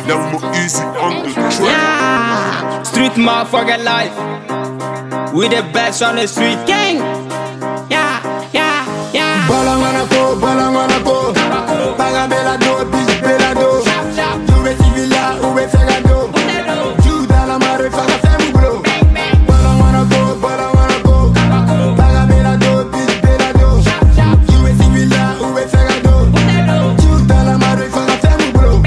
Never more easy on the track. Yeah, street motherfucker life. We the best on the street gang. Yeah. Balang wana ko. Paga bela do, bitch bela do. Ube civila, ube fegado. Juda la mare faga femu bro. Balang wana ko. Paga bela do, bitch bela do. Ube civila, ube fegado. Juda la mare faga femu bro.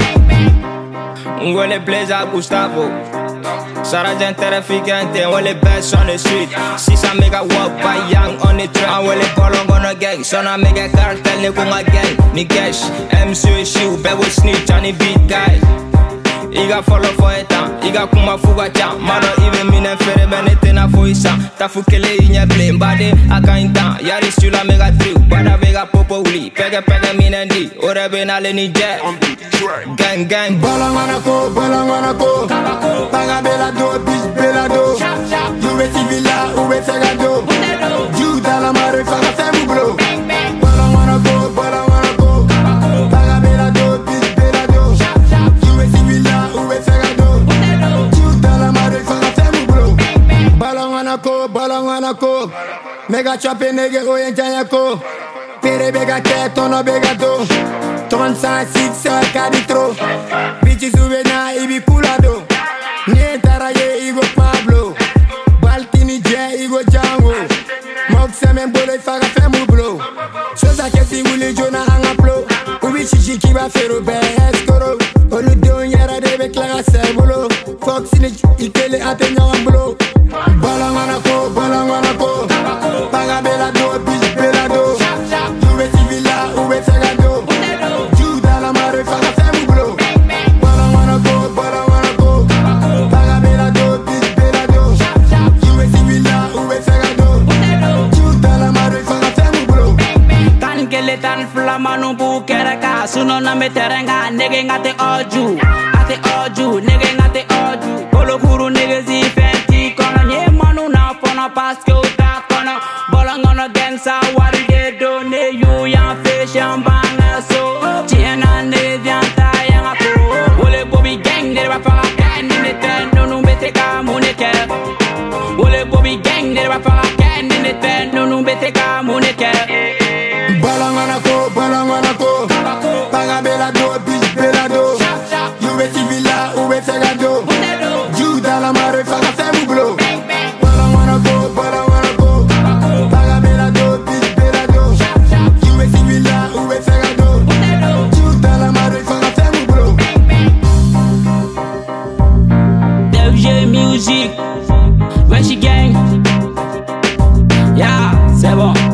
Ngole Blazer Gustavo. Sarah terrificante, and the best on the street. Since I make a walk by young on the track, and the ball on a gang. So I make a cartel, ni kung again. Ni cash, MC shoe, be with snitch on the beat guy. Iga follow for a time, Iga kuma fuga jam. Mano even mean and fere benetena for isa. Tafukele in your blame, body, I can't down. Yari stula mega trill, bada vega popo uli. Pega min and di, ore benale ni jet. Gang. Balang wana ko. Paga bela do, bitch bela do. Ube civila, ube fegado. Juda la mare faga femu bro. Balang wana ko. Paga bela do, bitch bela do. Ube civila, ube fegado. Juda la mare faga femu bro. Balang wana ko. Mega chope nege oyen ko. Pere bega ke tono bega do. Ton 106 kaditro. Bitches ube na ibi pulado. Nientara ye igo Pablo. Baltini je igo Django. Mokse men bole faga femu bro. Sosa kesi wuli jona anga plo. Ubi chichi kiba fero be escoro. Olu don yara debe klaga sebulo. Fox snitch ikele ate nyawan blo. Balang wana ko. Paga bela do, bitch bela do. Ube civila, ube fegado. Juda la mare faga femu bro. Balang wana ko. Paga bela do, bitch bela do. Ube civila, ube fegado. Juda la mare faga femu bro. Tan kele tan flamanu bu kereka. Suno na me terenga nege ngate oju. Nege ngate oju. Kolo kuru nege zi fenti kono. Nye manu na fono paske uta kono. Balang wana gang sa wari de do. Ne yu yang fish yang banga so. Tiena ne vianta yang ako. Wole bobi gang ne ba faga ken ne ten. Nunu bete ka muneke. Wole bobi gang ne ba faga ken ne ten. Nunu bete ka muneke. Balang wana ko. Paga bela do, bitch bela do. Ube civila, ube fegado. Juda la mare faga femu bro. Balang wana ko. Paga bela do, bitch bela do. Ube civila, ube fegado. Juda la mare faga femu bro. FG Music, Wesh Gang. Yeah, c'est bon.